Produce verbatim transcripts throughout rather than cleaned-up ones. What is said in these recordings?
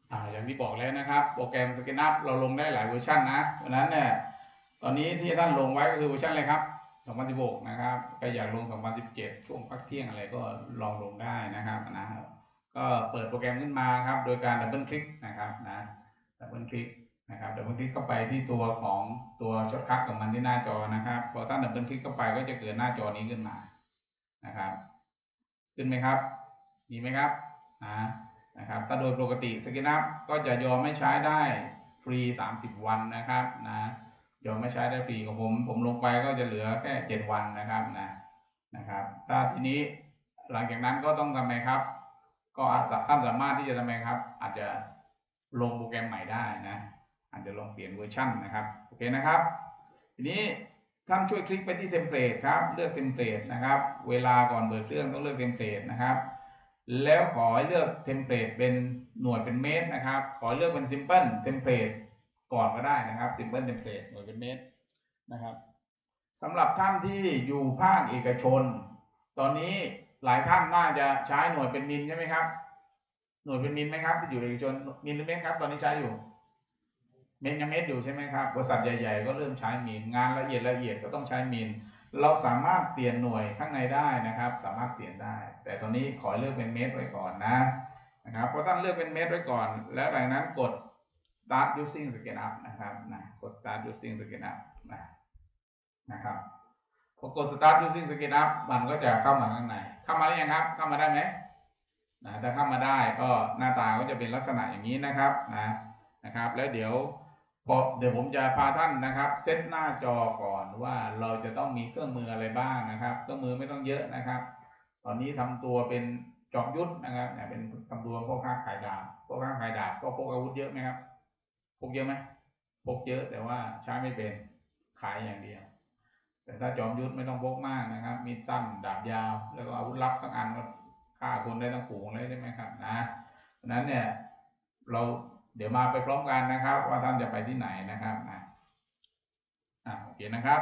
อ่าอย่างที่บอกแล้วนะครับโปรแกรม SketchUp เราลงได้หลายเวอร์ชันนะเพราะนั้นเนี่ยตอนนี้ที่ท่านลงไว้ก็คือเวอร์ชันอะไรครับสองพันสิบหกนะครับใครอยากลงสองพันสิบเจ็ดช่วงพักเที่ยงอะไรก็ลองลงได้นะครับนะครับก็เปิดโปรแกรมขึ้นมาครับโดยการดับเบิลคลิกนะครับนะดับเบิลคลิกนะครับดับเบิลคลิกเข้าไปที่ตัวของตัวช็อตคัทของมันที่หน้าจอนะครับพอท่านดับเบิลคลิกเข้าไปก็จะเกิดหน้าจอนี้ขึ้นมานะครับขึ้นไหมครับมีไหมครับอ่านะครับถ้าโดยปกติ SketchUp ก็จะยอมไม่ใช้ได้ฟรีสามสิบวันนะครับนะยอมไม่ใช้ได้ฟรีของผมผมลงไปก็จะเหลือแค่เจ็ดวันนะครับนะนะครับถ้าทีนี้หลังจากนั้นก็ต้องทำไงครับก็ท่านสามารถที่จะทำไงครับอาจจะลงโปรแกรมใหม่ได้นะอาจจะลองเปลี่ยนเวอร์ชันนะครับโอเคนะครับทีนี้ท่านช่วยคลิกไปที่เทมเพลตครับเลือกเทมเพลตนะครับเวลาก่อนเปิดเครื่องต้องเลือกเทมเพลตนะครับแล้วขอให้เลือกเทมเพลตเป็นหน่วยเป็นเมตรนะครับขอเลือกเป็น simple template ก่อนก็ได้นะครับ simple template หน่วยเป็นเมตรนะครับสำหรับท่านที่อยู่ภาคเอกชนตอนนี้หลายท่านน่าจะใช้หน่วยเป็นมิลใช่ไหมครับหน่วยเป็นมิลไหมครับที่อยู่เอกชนมิลหรือเมตรครับตอนนี้ใช้อยู่เมตรยังเมตรอยู่ใช่ไหมครับบริษัทใหญ่ๆก็เริ่มใช้มิลงานละเอียดละเอียดก็ต้องใช้มิลเราสามารถเปลี่ยนหน่วยข้างในได้นะครับสามารถเปลี่ยนได้แต่ตอนนี้ขอเลือกเป็นเมตรไว้ก่อนนะนะครับพอท่านเลือกเป็นเมตรไว้ก่อนแล้วหลังนั้นกด start using SketchUp นะครับนะกด start using SketchUp นะนะครับพอกด start using SketchUp มันก็จะเข้ามาข้างในเข้ามาหรือยังครับเข้ามาได้ไหมนะถ้าเข้ามาได้ก็หน้าตาก็จะเป็นลักษณะอย่างนี้นะครับนะนะครับแล้วเดี๋ยวพอเดี๋ยวผมจะพาท่านนะครับเซตหน้าจอก่อนว่าเราจะต้องมีเครื่องมืออะไรบ้างนะครับเครื่องมือไม่ต้องเยอะนะครับตอนนี้ทำตัวเป็นจอมยุทธนะครับเป็นทำตัวพ่อค้าขายดาบพ่อค้าขายดาบก็พกอาวุธเยอะไหมครับพกเยอะไหมพกเยอะแต่ว่าใช้ไม่เป็นขายอย่างเดียวแต่ถ้าจอมยุทธไม่ต้องพกมากนะครับมีดสั้นดาบยาวแล้วก็อาวุธลับสักอันก็ฆ่าคนได้ทั้งฝูงเลยใช่ไหมครับนะเพราะนั้นเนี่ยเราเดี๋ยวมาไปพร้อมกันนะครับว่าท่านจะไปที่ไหนนะครับนะอ่าโอเคนะครับ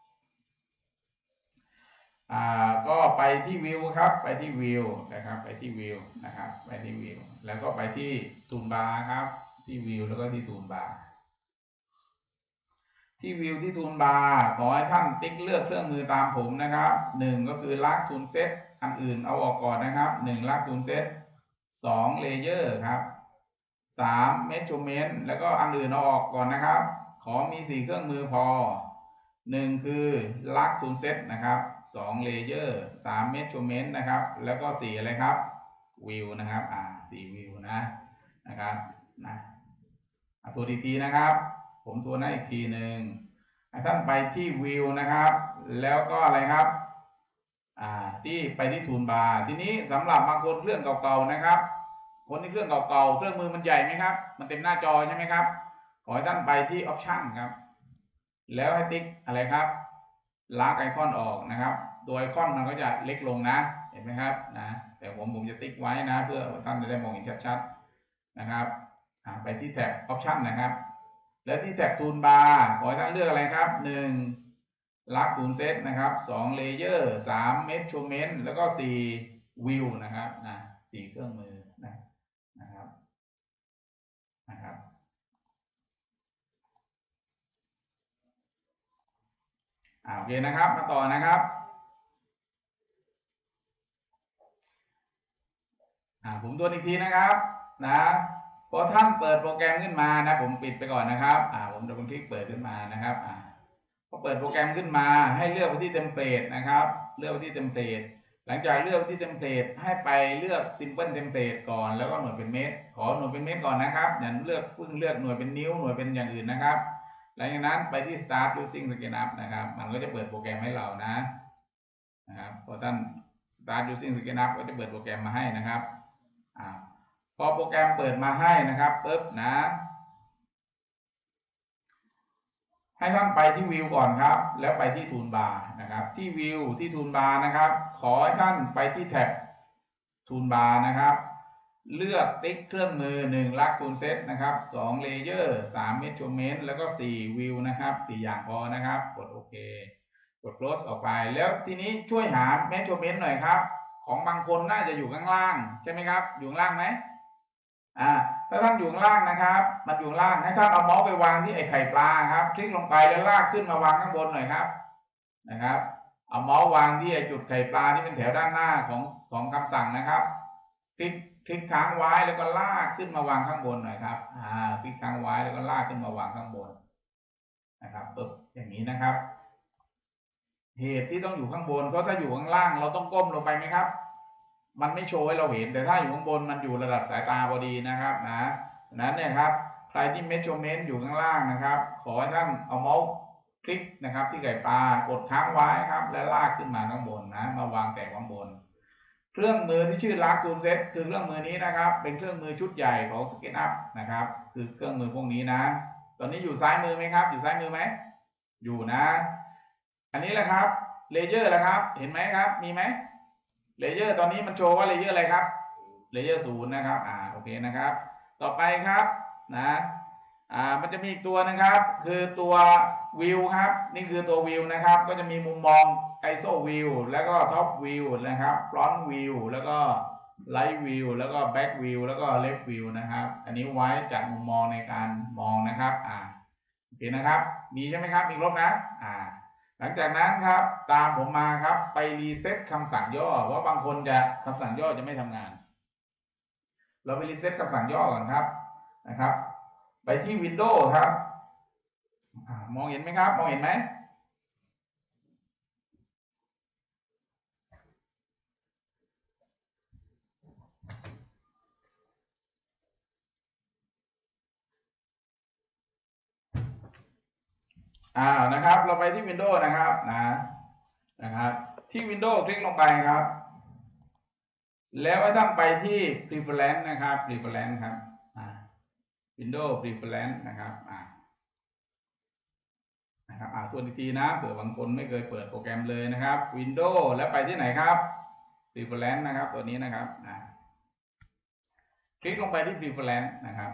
อ่าก็ไปที่วิวครับไปที่วิวนะครับไปที่วิวนะครับไปที่วิวแล้วก็ไปที่ทูลบาร์ครับที่วิวแล้วก็ที่ทูลบาร์ที่วิวที่ทูลบาร์ขอให้ท่านติ๊กเลือกเครื่องมือตามผมนะครับหนึ่งก็คือลักทูลเซตอันอื่นเอาออกก่อนนะครับหนึ่งลักทูลเซตสองเลเยอร์ครับสามเมชเมนต์แล้วก็อันอื่นเอาออกก่อนนะครับขอมีสี่เครื่องมือพอหนึ่งคือลักทูลเซตนะครับสองเลเยอร์สามเมชเมนต์นะครับแล้วก็สี่อะไรครับวิวนะครับอ่าสี่วิวนะนะครับนะตัวดีทีนะครับผมทวนให้อีกทีหนึ่งท่านไปที่วิวนะครับแล้วก็อะไรครับอ่าที่ไปที่ทูลบาร์ทีนี้สำหรับบางคนเครื่องเก่าๆนะครับคนที่เครื่องเก่าๆเครื่องมือมันใหญ่ไหมครับมันเต็มหน้าจอใช่ไหมครับขอให้ท่านไปที่ออปชั่นครับแล้วให้ติ๊กอะไรครับลากไอคอนออกนะครับตัวไอคอนมันก็จะเล็กลงนะเห็นไหมครับนะแต่ผมผมจะติ๊กไว้นะเพื่อท่านจะได้มองเห็นชัดๆนะครับไปที่แท็บออปชั่นนะครับแล้วที่แท็บทูลบาร์ขอให้ท่านเลือกอะไรครับหนึ่งลักทูลเซตนะครับสองเลเยอร์สามเมชเมนต์แล้วก็สี่วิวนะครับนะสี่เครื่องมือนะนะครับนะครับอ่าโอเคนะครับมาต่อนะครับอ่าผมทวนอีกทีนะครับนะพอท่านเปิดโปรแกรมขึ้นมานะผมปิดไปก่อนนะครับอ่าผมจะคลิกเปิดขึ้นมานะครับอ่าพอเปิดโปรแกรมขึ้นมาให้เลือกไปที่เทมเพลตนะครับเลือกไปที่เทมเพลตหลังจากเลือกที่เทมเพลตให้ไปเลือก simple template ก่อนแล้วก็หน่วยเป็นเมตรขอหน่วยเป็นเมตรก่อนนะครับอย่าเลือกเพิ่งเลือกหน่วยเป็นนิ้วหน่วยเป็นอย่างอื่นนะครับหลังจากนั้นไปที่ start using SketchUp นะครับมันก็จะเปิดโปรแกรมให้เรานะนะครับพอท่าน start using SketchUp ก็จะเปิดโปรแกรมมาให้นะครับอ่าพอโปรแกรมเปิดมาให้นะครับปึ๊บนะให้ท่านไปที่วิวก่อนครับแล้วไปที่ทูลบาร์นะครับที่วิวที่ทูลบาร์นะครับขอให้ท่านไปที่แท็บทูลบาร์นะครับเลือกติ๊กเครื่องมือหนึ่งลักทูลเซตนะครับสองเลเยอร์สามเมชเมนต์แล้วก็สี่วิวนะครับสี่อย่างพอนะครับกดโอเคกด close ออกไปแล้วทีนี้ช่วยหาเมชเมนต์หน่อยครับของบางคนน่าจะอยู่ข้างล่างใช่ไหมครับอยู่ข้างล่างไหมอ่าถ้าท่านอยู่ข้างล่างนะครับมันอยู่ข้างล่างให้ท่านเอาเมาส์ไปวางที่ไอ้ไข่ปลาครับคลิกลงไปแล้วลากขึ้นมาวางข้างบนหน่อยครับนะครับเอาเมาส์วางที่ไอ้จุดไข่ปลาที่เป็นแถวด้านหน้าของของคำสั่งนะครับคลิกคลิกค้างไว้แล้วก็ลากขึ้นมาวางข้างบนหน่อยครับอ่าคลิกค้างไว้แล้วก็ลากขึ้นมาวางข้างบนนะครับปึ๊บอย่างนี้นะครับเหตุที่ต้องอยู่ข้างบนเพราะถ้าอยู่ข้างล่างเราต้องก้มลงไปไหมครับมันไม่โชว์ให้เราเห็นแต่ถ้าอยู่ข้างบนมันอยู่ระดับสายตาพอดีนะครับนะนั้นเนี่ยครับใครที่ measurement อยู่ข้างล่างนะครับขอให้ท่านเอาเมาส์คลิกนะครับที่ไก่ปลากดค้างไว้ครับและลากขึ้นมาข้างบนนะมาวางแตะข้างบนเครื่องมือที่ชื่อ Lark Tool Set คือเครื่องมือนี้นะครับเป็นเครื่องมือชุดใหญ่ของ SketchUp นะครับคือเครื่องมือพวกนี้นะตอนนี้อยู่ซ้ายมือไหมครับอยู่ซ้ายมือไหมอยู่นะอันนี้แหละครับเลเยอร์แหละครับเห็นไหมครับมีไหมเลเยอร์ตอนนี้มันโชว์ว่าเลเยอร์อะไรครับเลเยอร์ศูนย์นะครับอ่าโอเคนะครับต่อไปครับนะอ่ามันจะมีอีกตัวนะครับคือตัววิวครับนี่คือตัววิวนะครับก็จะมีมุมมอง ไอ เอส โอ View แล้วก็ Top View นะครับ Front View แล้วก็ Right View แล้วก็ Back View แล้วก็ Left View นะครับอันนี้ไว้จัดมุมมองในการมองนะครับอ่าโอเคนะครับมีใช่ไหมครับมีครบนะอ่าหลังจากนั้นครับตามผมมาครับไปรีเซ็ตคำสั่งย่อเพราะบางคนจะคำสั่งย่อจะไม่ทำงานเราไปรีเซ็ตคำสั่งย่อก่อนครับนะครับไปที่ Windows ครับมองเห็นไหมครับมองเห็นไหมอ่านะครับเราไปที่ Windows นะครับนะนะครับที่ Windows คลิกลงไปครับแล้วให้ท่านไปที่ Preference นะครับ Preference ครับอ่า Windows Preference นะครับอ่านะครับอ่าตัวทีนะเผื่อบางคนไม่เคยเปิดโปรแกรมเลยนะครับ Windows แล้วไปที่ไหนครับ Preference นะครับตัวนี้นะครับอ่าคลิกลงไปที่ Preference นะครับ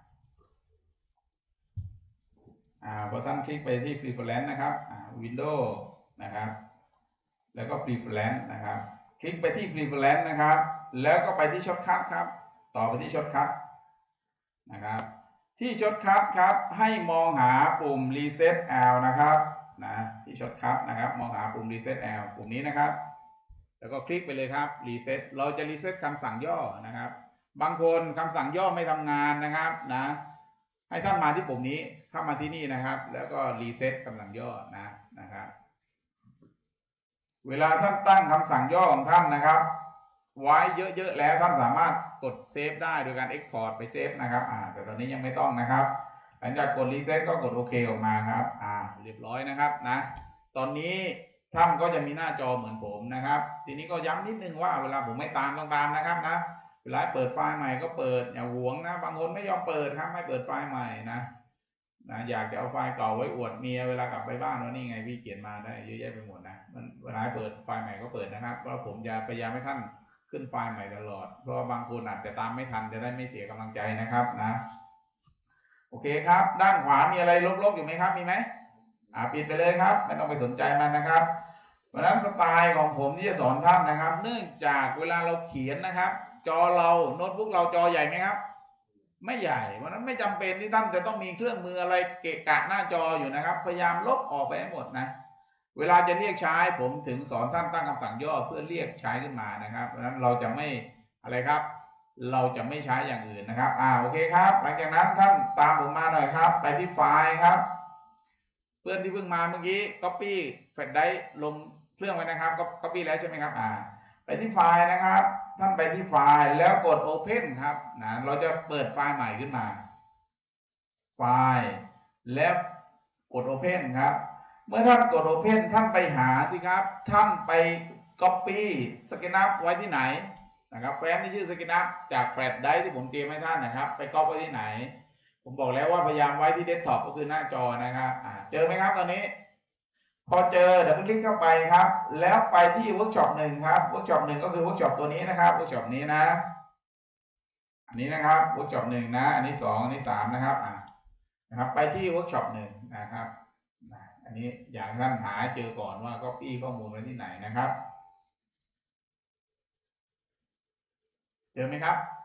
อ่าพอท่านคลิกไปที่ Preference นะครับอ่า Windows นะครับแล้วก็ Preference นะครับคลิกไปที่ Preference นะครับแล้วก็ไปที่ช็อตคัทครับต่อไปที่ช็อตคัทนะครับที่ช็อตคัทครับให้มองหาปุ่ม Reset All นะครับนะที่ช็อตคัทนะครับมองหาปุ่ม Reset All ปุ่มนี้นะครับแล้วก็คลิกไปเลยครับ Reset เราจะ Reset คำสั่งย่อนะครับบางคนคำสั่งย่อไม่ทำงานนะครับนะให้ท่านมาที่ปุ่มนี้เข้ามาที่นี่นะครับแล้วก็ Reset คำสั่งย่อนะนะครับเวลาท่านตั้งคำสั่งย่อของท่านนะครับไว้เยอะๆแล้วท่านสามารถกดเซฟได้โดยการ Export ไปเซฟนะครับอ่าแต่ตอนนี้ยังไม่ต้องนะครับหลังจากกด Reset ก็กดโอเคออกมาครับอ่าเรียบร้อยนะครับนะตอนนี้ท่านก็จะมีหน้าจอเหมือนผมนะครับทีนี้ก็ย้ำนิดนึงว่าเวลาผมไม่ตามต้องตามนะครับนะเวลาเปิดไฟล์ใหม่ก็เปิดอย่าหวงนะบางคนไม่ยอมเปิดครับไม่เปิดไฟล์ใหม่นะนะอยากจะเอาไฟล์เก่าไว้อวดเมียเวลากลับไปบ้านว่านี่ไงพี่เขียนมาได้เยอะแยะไปหมดนะมันเวลาเปิดไฟล์ใหม่ก็เปิดนะครับเพราะผมจะพยายามให้ท่านขึ้นไฟล์ใหม่ตลอดเพราะบางคนอาจจะตามไม่ทันจะได้ไม่เสียกำลังใจนะครับนะโอเคครับด้านขวามีอะไรลบๆอยู่ไหมครับมีไหมอ่าปิดไปเลยครับไม่ต้องไปสนใจมันนะครับเพราะฉะนั้นสไตล์ของผมที่จะสอนท่านนะครับเนื่องจากเวลาเราเขียนนะครับจอเราโน้ตบุ๊กเราจอใหญ่ไหมครับไม่ใหญ่เพราะนั้นไม่จำเป็นที่ท่านจะต้องมีเครื่องมืออะไรเกะกะหน้าจออยู่นะครับพยายามลบออกไปให้หมดนะเวลาจะเรียกใช้ผมถึงสอนท่านตั้งคำสั่งย่อเพื่อเรียกใช้ขึ้นมานะครับเพราะฉะนั้นเราจะไม่อะไรครับเราจะไม่ใช้อย่างอื่นนะครับอ่าโอเคครับหลังจากนั้นท่านตามผมมาหน่อยครับไปที่ไฟล์ครับเพื่อนที่เพิ่งมาเมื่อกี้ copy แฟลชไดรฟ์ลงเครื่องไว้นะครับก็ copy แล้วใช่ไหมครับอ่าไปที่ไฟล์นะครับท่านไปที่ไฟล์แล้วกด Open ครับนะเราจะเปิดไฟล์ใหม่ขึ้นมาไฟล์แล้วกด Open ครับเมื่อท่านกด Open ท่านไปหาสิครับท่านไป Copy SketchUp ไว้ที่ไหนนะครับแฟ้มที่ชื่อ SketchUp จากแฟลชไดรฟ์ที่ผมเตรียมให้ท่านนะครับไปก๊อปไว้ที่ไหนผมบอกแล้วว่าพยายามไว้ที่เดสก์ท็อปก็คือหน้าจอนะครับเจอไหมครับตอนนี้พอเจอเดี๋ยวคลิกเข้าไปครับแล้วไปที่เวิร์กช็อปหนึ่งครับเวิร์กช็อปหนึ่งก็คือเวิร์กช็อปตัวนี้นะครับเวิร์กช็อปนี้นะอันนี้นะครับเวิร์กช็อปหนึ่งนะอันนี้สองอันนี้สามนะครับอ่านะครับไปที่เวิร์กช็อปหนึ่งนะครับอันนี้อย่างท่านหาเจอก่อนว่าก็ปี้ข้อมูลไว้ที่ไหนนะครับเจอไหมครับ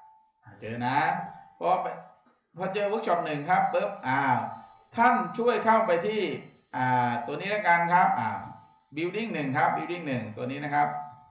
เจอนะพอพอเจอเวิร์กช็อปหนึ่งครับปุ๊บอ้าวท่านช่วยเข้าไปที่อ่าตัวนี้แล้วกันครับอ่า building หนึ่งครับ building หนึ่งตัวนี้นะครับ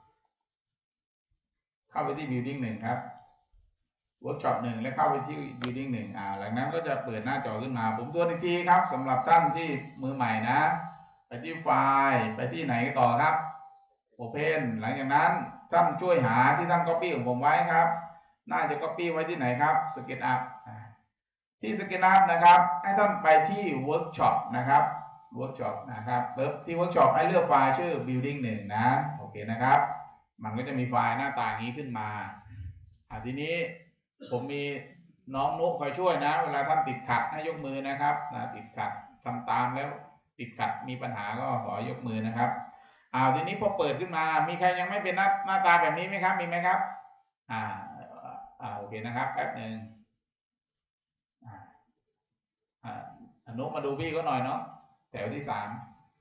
เข้าไปที่ building หนึ่งครับเวิร์กช็อปหนึ่งแล้วเข้าไปที่ building หนึ่งอ่าหลังนั้นก็จะเปิดหน้าจอขึ้นมาผมทวนอีกทีครับสำหรับท่านที่มือใหม่นะไปที่ไฟล์ไปที่ไหนต่อครับ Open หลังจากนั้นท่านช่วยหาที่ท่าน Copy ของผมไว้ครับน่าจะ Copy ไว้ที่ไหนครับ SketchUp ที่ SketchUp นะครับให้ท่านไปที่ Workshop นะครับ Workshop นะครับเปิดที่ Workshop ให้เลือกไฟล์ชื่อ building หนึ่งนะโอเคนะครับมันก็จะมีไฟล์หน้าตาอย่างนี้ขึ้นมาอ่าทีนี้ผมมีน้องนุคอยช่วยนะเวลาท่านติดขัดให้ยกมือนะครับนะติดขัดทำตามแล้วติดขัดมีปัญหาก็ขอยกมือนะครับอ่าทีนี้พอเปิดขึ้นมามีใครยังไม่เป็นหน้าหน้าตาแบบนี้ไหมครับมีไหมครับอ่าอ่าโอเคนะครับแป๊บหนึ่งอ่าอ่าอนุมาดูพี่ก็หน่อยเนาะแถวที่สาม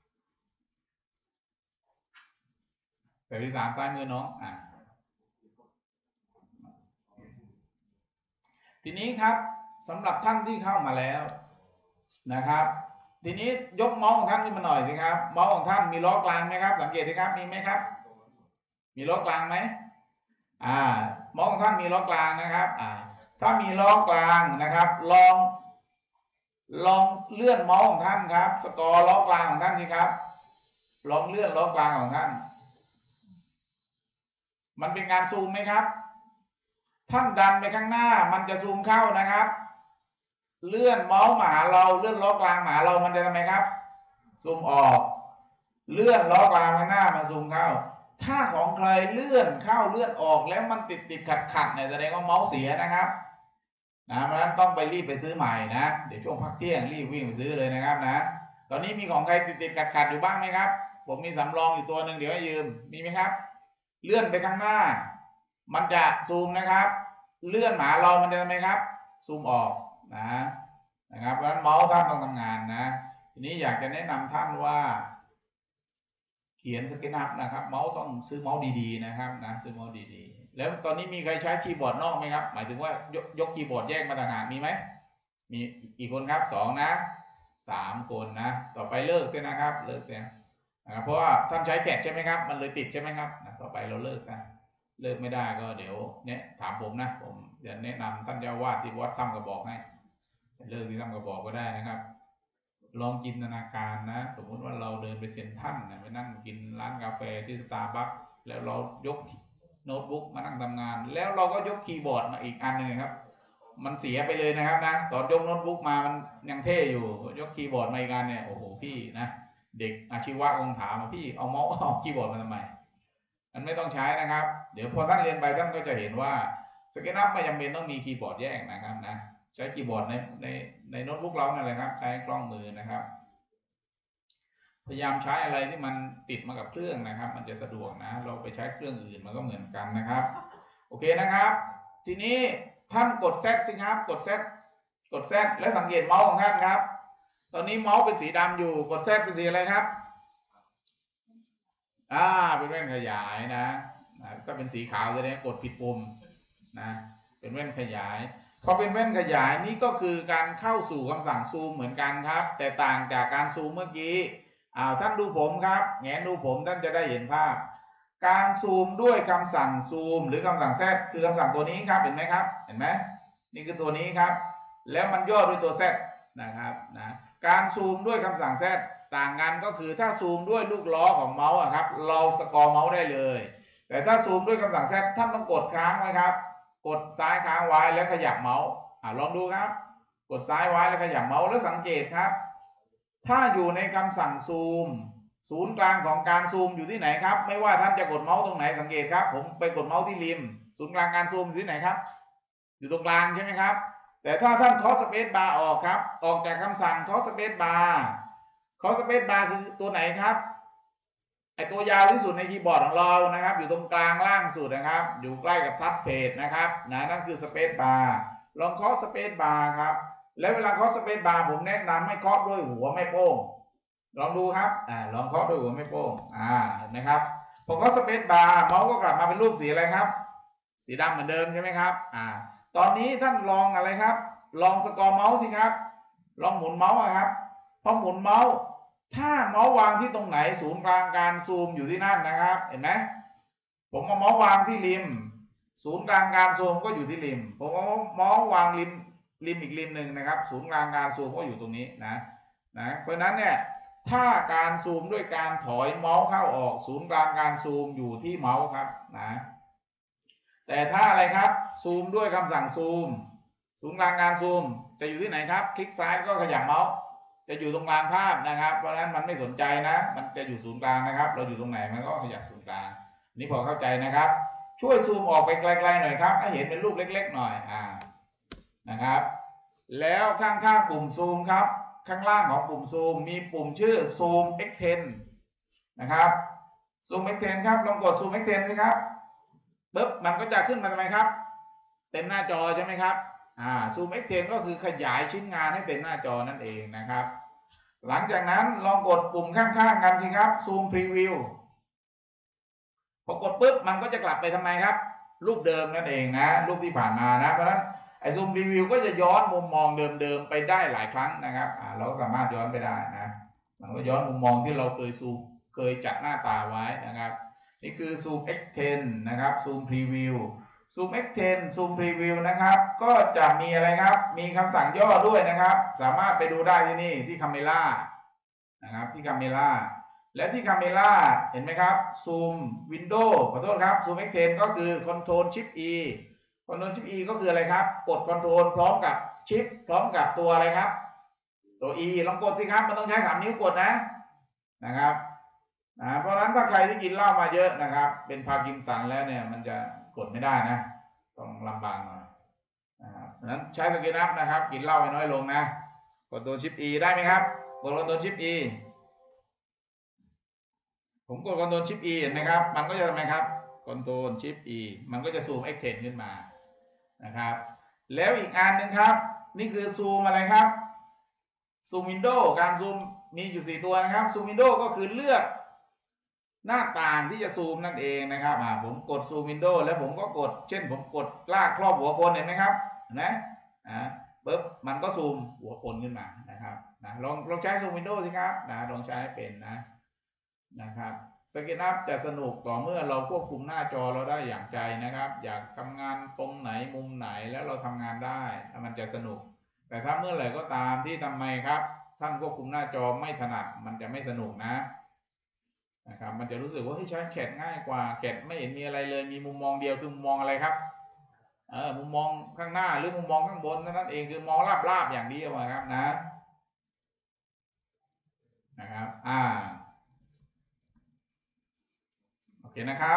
แถวที่สามซ้ายมือน้องอ่าทีนี้ครับสำหรับท่านที่เข้ามาแล้วนะครับทีนี้ยกเมาส์ของท่านขึ้นมาหน่อยสิครับเมาส์ของท่านมีล้อกลางไหมครับสังเกตสิครับมีไหมครับมีล้อกลางไหมอ่าเมาส์ของท่านมีล้อกลางนะครับอ่าถ้ามีล้อกลางนะครับลองลองเลื่อนเมาส์ของท่านครับสกอร์ล้อกลางของท่านสิครับลองเลื่อนล้อกลางของท่านมันเป็นการซูมไหมครับท่านดันไปข้างหน้ามันจะซูมเข้านะครับเลื่อนเมาส์มาหาเราเลื่อนล้อกลางมาหาเรามันจะทำไมครับซูมออกเลื่อนล้อกลางข้างหน้ามันซูมเข้าถ้าของใครเลื่อนเข้าเลื่อนออกแล้วมันติดติดขัดขัดเนี่ยแสดงว่าเมาส์เสียนะครับนะเพราะฉะนั้นต้องไปรีบไปซื้อใหม่นะเดี๋ยวช่วงพักเที่ยงรีบวิ่งไปซื้อเลยนะครับนะตอนนี้มีของใครติดติดขัดขัดอยู่บ้างไหมครับผมมีสำรองอยู่ตัวหนึ่งเดี๋ยวให้ยืมมีไหมครับเลื่อนไปข้างหน้ามันจะซูมนะครับเลื่อนหมาเรามันจะทำไมครับซูมออกนะนะครับเพราะฉะนั้นเมาส์ท่านต้องทำงานนะทีนี้อยากจะแนะนำท่านว่าเขียนสเก็ตอัพนะครับเมาส์ต้องซื้อเมาส์ดีๆนะครับนะซื้อเมาส์ดีๆแล้วตอนนี้มีใครใช้คีย์บอร์ดนอกไหมครับหมายถึงว่ายกยกคีย์บอร์ดแยกมาต่างหากมีไหมมีกี่คนครับสองนะสามคนนะต่อไปเลิกเสียนะครับเลิกเสียนะครับเพราะว่าท่านใช้แคทใช่ไหมครับมันเลยติดใช่ไหมครับนะต่อไปเราเลิกซะเลิกไม่ได้ก็เดี๋ยวเนี่ยถามผมนะผมจะแนะนำท่านเจ้าวาดที่วัดถ้ำกระบอกให้เลิกที่ถ้ำกระบอกก็ได้นะครับลองจินตนาการนะสมมุติว่าเราเดินไปเซ็นทรัลนะไปนั่งกินร้านกาแฟที่สตาร์บัคแล้วเรายกโน้ตบุ๊กมานั่งทำงานแล้วเราก็ยกคีย์บอร์ดมาอีกอันหนึ่งครับมันเสียไปเลยนะครับนะตอนยกโน้ตบุ๊กมามันยังเท่อยู่ยกคีย์บอร์ดมาอีกอันเนี่ยโอ้โหพี่นะเด็กอาชีวะคงถามว่าพี่เอาเมาส์เอาคีย์บอร์ดมาทำไมมันไม่ต้องใช้นะครับเดี๋ยวพอท่านเรียนไปท่านก็จะเห็นว่าสเก็ตอัพไม่จำเป็นต้องมีคีย์บอร์ดแยกนะครับนะใช้คีย์บอร์ดในในในโน้ตบุ๊กเรานั่นแหละครับใช้กล้องมือนะครับพยายามใช้อะไรที่มันติดมากับเครื่องนะครับมันจะสะดวกนะเราไปใช้เครื่องอื่นมันก็เหมือนกันนะครับโอเคนะครับทีนี้ท่านกด Z สิครับกด Z กด Z และสังเกตเมาส์ของท่านครับตอนนี้เมาส์เป็นสีดำอยู่กด Z เป็นสีอะไรครับอ่าเป็นแว่นขยายนะนะถ้าเป็นสีขาวจะได้กดผิดปุ่มนะเป็นแว่นขยายพอเป็นแว่นขยายนี่ก็คือการเข้าสู่คำสั่งซูมเหมือนกันครับแต่ต่างจากการซูมเมื่อกี้อ้าวท่านดูผมครับแงนดูผมท่านจะได้เห็นภาพการซูมด้วยคำสั่งซูมหรือคำสั่ง Z คือคำสั่งตัวนี้ครับเห็นไหมครับเห็นไหมนี่คือตัวนี้ครับแล้วมันย่อด้วยตัว Z นะครับนะการซูมด้วยคำสั่ง Z ต่างกันก็คือถ้าซูมด้วยลูกล้อของเมาส์ครับเราสกอร์เมาส์ได้เลยแต่ถ้าซูมด้วยคำสั่ง Z ท่านต้องกดค้างไว้ครับกดซ้ายค้างไว้แล้วขยับเมาส์อ่าลองดูครับกดซ้ายไว้แล้วขยับเมาส์แล้วสังเกตครับถ้าอยู่ในคำสั่งซูมศูนย์กลางของการซูมอยู่ที่ไหนครับไม่ว่าท่านจะกดเมาส์ตรงไหนสังเกตครับผมไปกดเมาส์ที่ริมศูนย์กลางการซูมอยู่ที่ไหนครับอยู่ตรงกลางใช่ไหมครับแต่ถ้าท่านเคาะสเปซบาร์ออกครับออกจากคำสั่งเคาะสเปซบาร์เคาะสเปซบาร์คือตัวไหนครับไอตัวยาวที่สุดในคีย์บอร์ดของเรานะครับอยู่ตรงกลางล่างสุดนะครับอยู่ใกล้กับทัชเพจนะครับนะนั่นคือสเปซบาร์ลองเคาะสเปซบาร์ครับแล้วเวลาเคาะสเปซบาร์ผมแนะนำให้เคาะด้วยหัวไม่โป้งลองดูครับอ่าลองเคาะด้วยหัวไม่โป้งอ่าเห็นไหมครับพอเคาะสเปซบาร์เมาส์ก็กลับมาเป็นรูปสีอะไรครับสีดำเหมือนเดิมใช่ไหมครับอ่าตอนนี้ท่านลองอะไรครับลองสกอร์เมาส์สิครับลองหมุนเมาส์ครับพอหมุนเมาส์ถ้าเมาส์วางที่ตรงไหนศูนย์กลางการซูมอยู่ที่นั่นนะครับเห็นไหมผมเอาเมาส์วางที่ริมศูนย์กลางการซูมก็อยู่ที่ริมผมเอาเมาส์วางริมริมอีกริมหนึ่งนะครับศูนย์กลางการซูมก็อยู่ตรงนี้นะนะเพราะนั้นเนี่ยถ้าการซูมด้วยการถอยเมาส์เข้าออกศูนย์กลางการซูมอยู่ที่เมาส์ครับนะแต่ถ้าอะไรครับซูมด้วยคำสั่งซูมศูนย์กลางการซูมจะอยู่ที่ไหนครับคลิกซ้ายก็ขยับเมาส์จะอยู่ตรงกลางภาพนะครับเพราะฉะนั้นมันไม่สนใจนะมันจะอยู่ศูนย์กลางนะครับเราอยู่ตรงไหนมันก็ขยับศูนย์กลางนี่พอเข้าใจนะครับช่วยซูมออกไปไกลๆหน่อยครับให้เห็นเป็นรูปเล็กๆหน่อยอ่านะครับแล้วข้างๆปุ่มซูมครับข้างล่างของปุ่มซูมมีปุ่มชื่อ Zoom เอ็กซ์ เท็น นะครับ Zoom เอ็กซ์ เท็น ครับลองกด Zoom เอ็กซ์ เท็น สิครับปึ๊บมันก็จะขึ้นมาทำไมครับเต็มหน้าจอใช่ไหมครับอ่า Zoom เอ็กซ์ เท็น ก็คือขยายชิ้นงานให้เต็มหน้าจอนั่นเองนะครับหลังจากนั้นลองกดปุ่มข้างๆกันสิครับ Zoom Preview พอกดปึ๊บมันก็จะกลับไปทำไมครับรูปเดิมนั่นเองนะรูปที่ผ่านมานะเพราะฉะนั้นไอ Zoom Preview ก็จะย้อนมุมมองเดิมๆไปได้หลายครั้งนะครับอ่าเราสามารถย้อนไปได้นะมันก็ย้อนมุมมองที่เราเคยซูมเคยจัดหน้าตาไว้นะครับนี่คือ Zoom เอ็กซ์ เท็น นะครับ Zoom Preview Zoom เอ็กซ์ เท็น Zoom Preview นะครับก็จะมีอะไรครับมีคำสั่งย่อด้วยนะครับสามารถไปดูได้ที่นี่ที่ Camera นะครับที่ Camera และที่ Camera เห็นไหมครับ Zoom Window ขอโทษครับ Zoom เอ็กซ์ เท็น ก็คือ Control Shift E Control Shift E ก็คืออะไรครับกด Control พร้อมกับ Shift พร้อมกับตัวอะไรครับตัว E ลองกดสิครับมันต้องใช้สามนิ้วกดนะนะครับนะเพราะฉะนั้นถ้าใครที่กินเหล้ามาเยอะนะครับเป็นพาร์กินสันแล้วเนี่ยมันจะกดไม่ได้นะต้องลำบากหน่อยนะครับฉะนั้นใช้สกิลนับนะครับกินเหล้าให้น้อยลงนะกดตัว Shift E ได้ไหมครับกดตัว Shift E ผมกด Ctrl Shift E เห็นไหมครับมันก็จะทำไมครับ Ctrl Shift E มันก็จะซูม เอ็กซ์ เท็น ขึ้นมานะครับแล้วอีกอันหนึ่งครับนี่คือซูมอะไรครับซูมวินโดว์การซูมมีอยู่สี่ตัวนะครับซูมวินโดว์ก็คือเลือกหน้าต่างที่จะซูมนั่นเองนะครับอ่าผมกดซูมวินโดว์แล้วผมก็กดเช่นผมกดลากครอบหัวคนเห็นไหมครับนะอ่าปึ๊บมันก็ซูมหัวคนขึ้นมานะครับนะลองลองใช้ซูมวินโดว์สิครับนะลองใช้เป็นนะนะครับสเก็ตอัพจะสนุกต่อเมื่อเราควบคุมหน้าจอเราได้อย่างใจนะครับอยากทำงานตรงไหนมุมไหนแล้วเราทำงานได้มันจะสนุกแต่ถ้าเมื่อไหร่ก็ตามที่ทำไมครับท่านควบคุมหน้าจอไม่ถนัดมันจะไม่สนุกนะนะครับมันจะรู้สึกว่าให้ใช้แคดง่ายกว่าแคดไม่เห็นมีอะไรเลยมีมุมมองเดียวคือมุมมองอะไรครับเออมุมมองข้างหน้าหรือมุมมองข้างบนนั่นเองคือมองราบๆอย่างเดียวนะครับนะนะครับอ่าโอเคนะครับ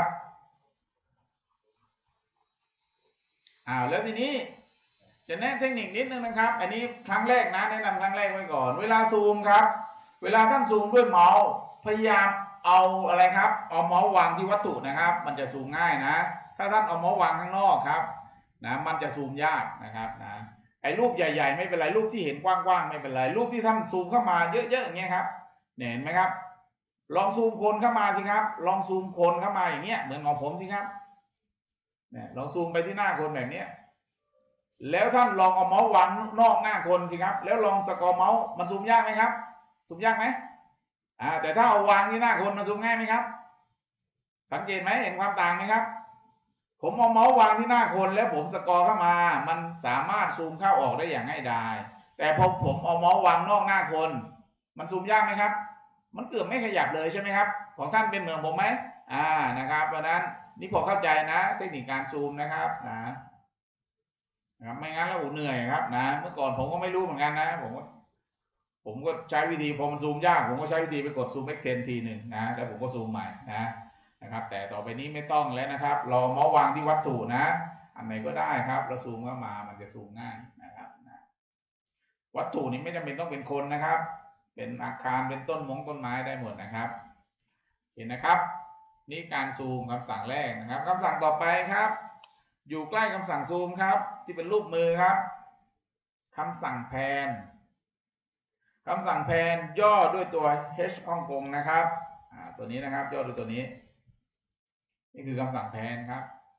อ้าวแล้วทีนี้จะแนะเทคนิคนิดนึงนะครับอันนี้ครั้งแรกนะแนะนำครั้งแรกไว้ก่อนเวลาซูมครับเวลาท่านซูมด้วยเมาส์พยายามเอาอะไรครับเอาเมาส์วางที่วัตถุนะครับมันจะซูมง่ายนะถ้าท่านเอาเมาส์วางข้างนอกครับนะมันจะซูมยากนะครับนะไอ้รูปใหญ่ๆไม่เป็นไรรูปที่เห็นกว้างๆไม่เป็นไรรูปที่ท่านซูมเข้ามาเยอะๆอย่างเงี้ยครับเห็นไหมครับลองซูมคนเข้ามาสิครับลองซูมคนเข้ามาอย่างเงี้ยเหมือนของผมสิครับเนี่ยลองซูมไปที่หน้าคนแบบนี้แล้วท่านลองเอาเมาส์วางนอกหน้าคนสิครับแล้วลองสกอร์เมาส์มันซูมยากไหมครับซูมยากไหมอ่าแต่ถ้าเอาวางที่หน้าคนมันซูมง่ายไหมครับสังเกตไหมเห็นความต่างไหมครับผมเอาเมาส์วางที่หน้าคนแล้วผมสกอร์เข้ามามันสามารถซูมเข้าออกได้อย่างง่ายดายแต่พอผมเอาเมาส์วางนอกหน้าคนมันซูมยากไหมครับมันเกือบไม่ขยับเลยใช่ไหมครับของท่านเป็นเหมือนผมไหมอ่านะครับเพราะนั้นนี่พอเข้าใจนะเทคนิคการซูมนะครับนะนะครับไม่งั้นแล้วผมเหนื่อยครับนะเมื่อก่อนผมก็ไม่รู้เหมือนกันนะผมก็ผมก็ใช้วิธีพอมันซูมยากผมก็ใช้วิธีไปกดซูม เอ็กซ์ เท็น ทีหนึ่งนะแล้วผมก็ซูมใหม่นะนะครับแต่ต่อไปนี้ไม่ต้องแล้วนะครับรอเมาส์วางที่วัตถุนะอันไหนก็ได้ครับเราซูมเข้ามามันจะซูมง่ายนะครับนะวัตถุนี้ไม่จำเป็นต้องเป็นคนนะครับเป็นอาคารเป็นต้นมงต้นไม้ได้หมดนะครับเห็นนะครับนี่การซูมคำสั่งแรกนะครับคำสั่งต่อไปครับอยู่ใกล้คำสั่งซูมครับที่เป็นรูปมือครับคำสั่งแพนคำสั่งแพนย่อด้วยตัว H ฮ่องกงนะครับตัวนี้นะครับย่อด้วยตัวนี้นี่คือคำสั่งแพนครับ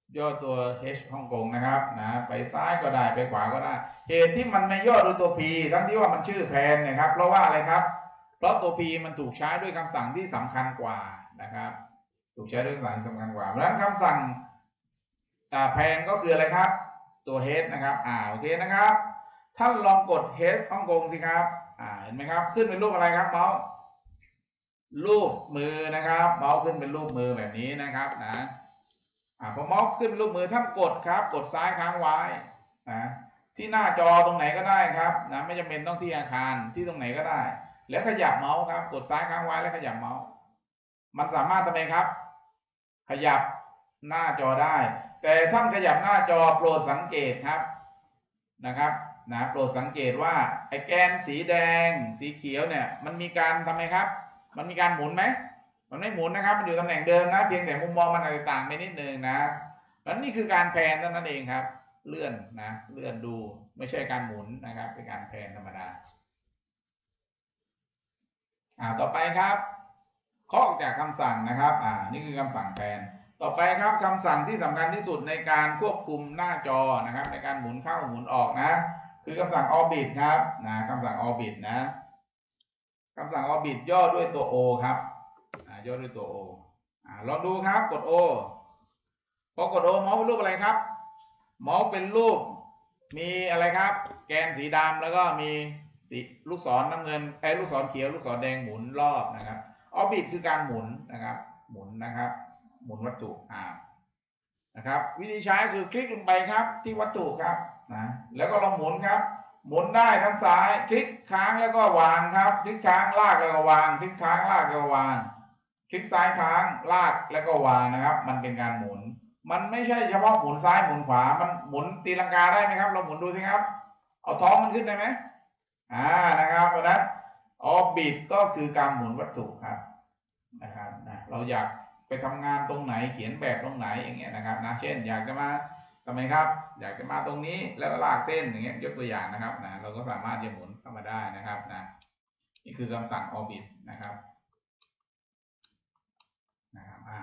ย่อตัว H ฮ่องกงนะครับนะไปซ้ายก็ได้ไปขวาก็ได้เหตุที่มันไม่ย่อโดยตัว P ทั้งที่ว่ามันชื่อแพนนะครับเพราะว่าอะไรครับเพราะตัว P มันถูกใช้ด้วยคำสั่งที่สำคัญกว่านะครับถูกใช้ด้วยคำสั่งที่สำคัญกว่าเพราะฉะนั้นคำสั่งแพนก็คืออะไรครับตัว H นะครับอ่าโอเคนะครับท่านลองกด H ฮ่องกงสิครับอ่าเห็นไหมครับขึ้นเป็นรูปอะไรครับเมาส์รูปมือนะครับเมาส์ขึ้นเป็นรูปมือแบบนี้นะครับนะอ่าพอเมาส์ขึ้นรูปมือท่านกดครับกดซ้ายค้างไว้นะที่หน้าจอตรงไหนก็ได้ครับนะไม่จำเป็นต้องที่อาคารที่ตรงไหนก็ได้แล้วขยับเมาส์ครับกดซ้ายค้างไว้แล้วขยับเมาส์มันสามารถทำไมครับขยับหน้าจอได้แต่ท่านขยับหน้าจอโปรดสังเกตครับนะครับนะโปรดสังเกตว่าไอ้แกนสีแดงสีเขียวเนี่ยมันมีการทำไมครับมันมีการหมุนไหมมันไม่หมุนนะครับมันอยู่ตำแหน่งเดิมนะเพียงแต่มุมมองมันอาจจะต่างไปนิดนึงนะแล้วนี่คือการแพนเท่านั้นเองครับเลื่อนนะเลื่อนดูไม่ใช่การหมุนนะครับเป็นการแพนธรรมดาอ่าต่อไปครับข้อออกจากคำสั่งนะครับอ่านี่คือคำสั่งแพนต่อไปครับคำสั่งที่สำคัญที่สุดในการควบคุมหน้าจอนะครับในการหมุนเข้าหมุนออกนะคือคำสั่ง orbit ครับนะคำสั่ง orbit นะคำสั่ง orbit ย่อด้วยตัว O ครับย่อด้วยตัว O อ่าลองดูครับกด O พอกด O เมาส์เป็นรูปอะไรครับเมาส์เป็นรูปมีอะไรครับแกนสีดำแล้วก็มีสีลูกศรน้ำเงินไอ้ลูกศรเขียวลูกศรแดงหมุนรอบนะครับ orbit คือการหมุนนะครับหมุนนะครับหมุนวัตถุอ่านะครับวิธีใช้คือคลิกลงไปครับที่วัตถุครับนะแล้วก็ลองหมุนครับหมุนได้ทั้งซ้ายคลิกค้างแล้วก็วางครับคลิกค้างลากแล้วก็วางคลิกค้างลากแล้วก็วางคลิกซ้ายค้างลากแล้วก็วางนะครับมันเป็นการหมุนมันไม่ใช่เฉพาะหมุนซ้ายหมุนขวามันหมุนตีลังกาได้ไหมครับเราหมุนดูสิครับเอาท้องมันขึ้นได้ไหมอ่านะครับเพราะนั้น orbit ก็คือการหมุนวัตถุครับนะครับนะเราอยากไปทำงานตรงไหนเขียนแบบตรงไหนอย่างเงี้ยนะครับนะเช่นอยากจะมาทำไมครับอยากจะมาตรงนี้แล้วลากเส้นอย่างเงี้ยยกตัวอย่างนะครับนะเราก็สามารถจะหมุนเข้ามาได้นะครับนะนี่คือคำสั่ง orbit นะครับนะครับอ่า